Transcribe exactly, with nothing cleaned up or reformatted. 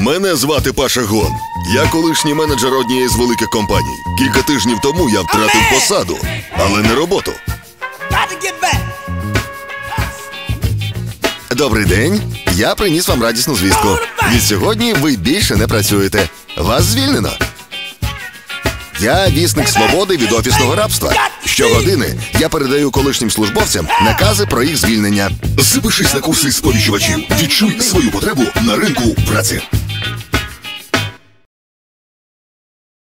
Мене звати Паша Гон. Я колишній менеджер однієї з великих компаній. Кілька тижнів тому я втратив посаду, але не роботу. Добрий день. Я приніс вам радісну звістку. Відсьогодні ви більше не працюєте. Вас звільнено. Я вісник свободи від офісного рабства. Щогодини я передаю колишнім службовцям накази про їх звільнення. Запишись на курси сповіщувачів. Відчуй свою потребу на ринку праці.